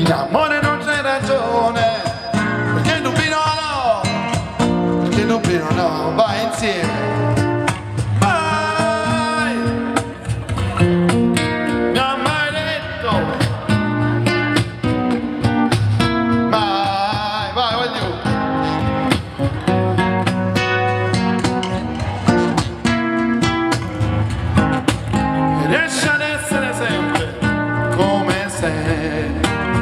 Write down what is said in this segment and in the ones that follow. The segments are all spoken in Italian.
in amore non c'è ragione, perché tu Pino no, perché tu Pino no, vai insieme. Riesci ad essere sempre come sei.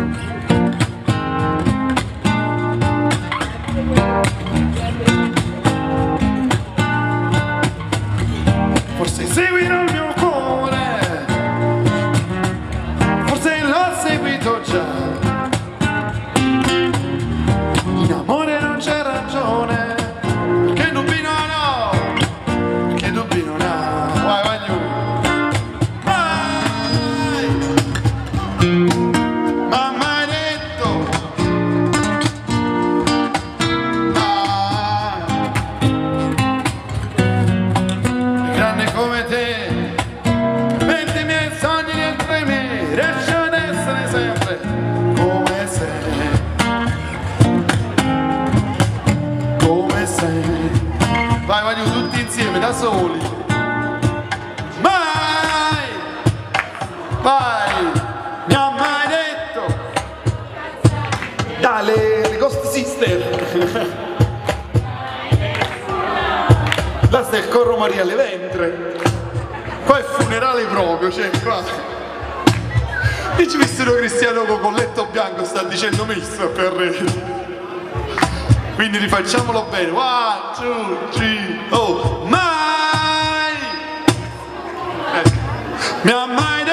Forse seguirò il mio cuore, forse l'ho seguito già. In amore non c'è ragione, perché tu Pino no, perché tu Pino no. Vai, vai giù. Ma mai detto grande come te, metti i miei sogni dentro i miei, riesci ad essere sempre come sei, come sei. Vai, vai giù tutti insieme, da soli. Mai, vai. Le Ghost Sister. Là sta il corro Maria alle ventre. Qua è funerale proprio, cioè qua. E ci vissero Cristiano con colletto bianco, sta dicendo misto per rete. Quindi rifacciamolo bene. 1, 2, 3, oh, mai! Mi ha mai